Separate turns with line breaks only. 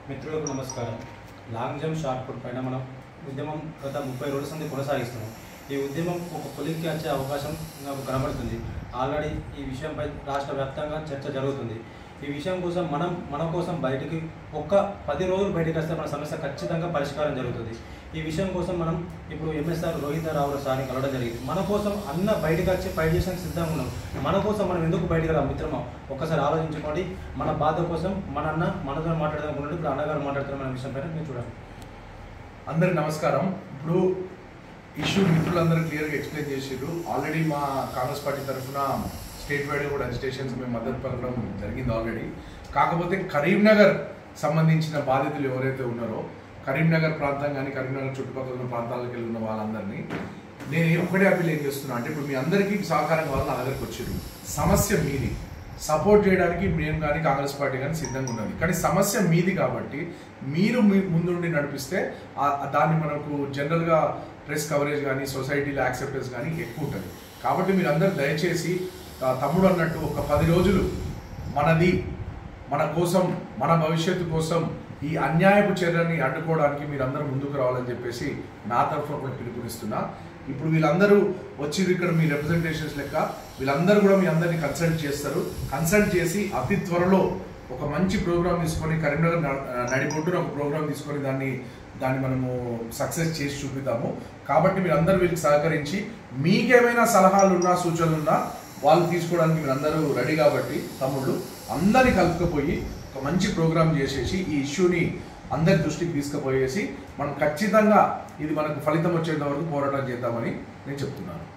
మిత్రులకు నమస్కారం. Long jump shot put పైన మనం ఉద్యమం గత 30 రోజుల నుండి కొనసాగిస్తున్నాం. ఈ ఉద్యమం ఒక కొలిక్కి వచ్చే అవకాశం నాకు కనబడుతుంది. ఆల్రెడీ ఈ విషయంపై రాష్ట్ర వ్యాప్తంగా చర్చ జరుగుతుంది. ఈ విషయం కోసం మన కోసం బయటికి 10 రోజులు బయటకు వస్తే మన సమస్య ఖచ్చితంగా పరిష్కారం జరుగుతుంది. ఈ విషయం కోసం మనం ఇప్పుడు ఎంఎస్ఆర్ రోహిత రావు సార్ని కలవడం జరిగింది. మన కోసం అన్న బయటకు వచ్చి ఫైట్ చేయడానికి సిద్ధంగా ఉన్నాం. మన కోసం మనం ఎందుకు బయటకు రా మిత్రమా, ఒక్కసారి ఆలోచించుకోండి. మన బాధ కోసం మన అన్న మనతో మాట్లాడదాం. ఇప్పుడు అన్నగారు మాట్లాడుతున్న మన విషయం పైన మీరు చూడండి.
అందరికి నమస్కారం. ఇప్పుడు ఇష్యూ మిత్రులందరూ క్లియర్గా ఎక్స్ప్లెయిన్ చేసారు. ఆల్రెడీ మా కాంగ్రెస్ పార్టీ తరఫున స్టేట్ వైడ్ కూడా అజిటేషన్స్ మేము మద్దతు పలకడం జరిగింది ఆల్రెడీ. కాకపోతే కరీంనగర్ సంబంధించిన బాధితులు ఎవరైతే ఉన్నారో, కరీంనగర్ ప్రాంతం కానీ కరీంనగర్ చుట్టుపక్కల ఉన్న ప్రాంతాలకు వెళ్ళి ఉన్న వాళ్ళందరినీ నేను ఒకటే అప్పీల్ ఏం చేస్తున్నా అంటే, ఇప్పుడు మీ అందరికీ సహకారం కావాలి, నా దగ్గరికి వచ్చారు. సమస్య మీది, సపోర్ట్ చేయడానికి మేము కానీ కాంగ్రెస్ పార్టీ కానీ సిద్ధంగా ఉన్నది. కానీ సమస్య మీది కాబట్టి మీరు ముందుండి నడిపిస్తే దాన్ని మనకు జనరల్గా ప్రెస్ కవరేజ్ కానీ సొసైటీలో యాక్సెప్టెన్స్ కానీ ఎక్కువ ఉంటుంది. కాబట్టి మీరు అందరూ దయచేసి తమ్ముడు అన్నట్టు ఒక 10 రోజులు మనది, మన కోసం, మన భవిష్యత్తు కోసం ఈ అన్యాయపు చర్యని అడ్డుకోవడానికి మీరందరూ ముందుకు రావాలని చెప్పేసి నా తరఫున కూడా పిలుపునిస్తున్నా. ఇప్పుడు వీళ్ళందరూ వచ్చి ఇక్కడ మీ రిప్రజెంటేషన్స్ లెక్క వీళ్ళందరూ కూడా మీ అందరినీ కన్సల్ట్ చేస్తారు. కన్సల్ట్ చేసి అతి త్వరలో ఒక మంచి ప్రోగ్రామ్ తీసుకొని కరీంనగర్ నడిబొడ్డున ఒక ప్రోగ్రామ్ తీసుకొని దాన్ని మనము సక్సెస్ చేసి చూపిద్దాము. కాబట్టి మీరందరూ వీళ్ళకి సహకరించి మీకేమైనా సలహాలు ఉన్నా సూచనలు ఉన్నా వాళ్ళు తీసుకోవడానికి మీరందరూ రెడీ. కాబట్టి తమ్ముళ్ళు అందరినీ కలుపుకపోయి ఒక మంచి ప్రోగ్రామ్ చేసేసి ఈ ఇష్యూని అందరి దృష్టికి తీసుకుపోయేసి మనం ఖచ్చితంగా ఇది మనకు ఫలితం వచ్చేంత వరకు పోరాటం చేద్దామని నేను చెప్తున్నాను.